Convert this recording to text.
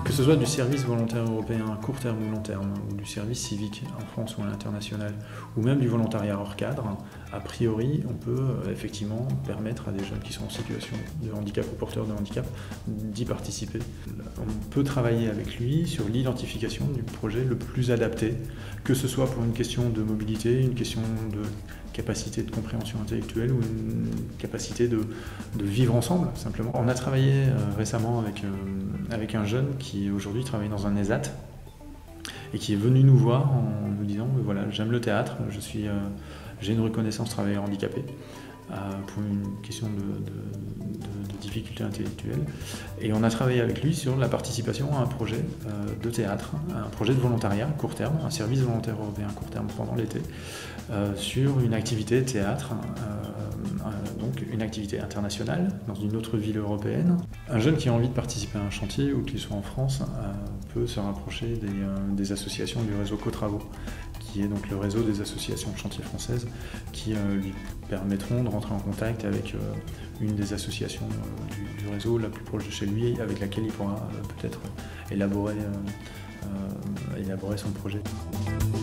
Que ce soit du service volontaire européen à court terme ou long terme, ou du service civique en France ou à l'international, ou même du volontariat hors cadre, a priori, on peut effectivement permettre à des jeunes qui sont en situation de handicap ou porteurs de handicap d'y participer. On peut travailler avec lui sur l'identification du projet le plus adapté, que ce soit pour une question de mobilité, une question de capacité de compréhension intellectuelle ou une capacité de vivre ensemble, simplement. On a travaillé récemment avec un jeune qui aujourd'hui travaille dans un ESAT et qui est venu nous voir en nous disant voilà, j'aime le théâtre, j'ai une reconnaissance travailleur handicapé pour une question de difficulté intellectuelle. Et on a travaillé avec lui sur la participation à un projet de théâtre, un projet de volontariat à court terme, un service volontaire européen à court terme pendant l'été, sur une activité théâtre, donc une activité internationale dans une autre ville européenne. Un jeune qui a envie de participer à un chantier ou qu'il soit en France peut se rapprocher des associations du réseau Co-Travaux, qui est donc le réseau des associations de chantiers françaises qui lui permettront de rentrer en contact avec une des associations du réseau la plus proche de chez lui, avec laquelle il pourra peut-être élaborer son projet.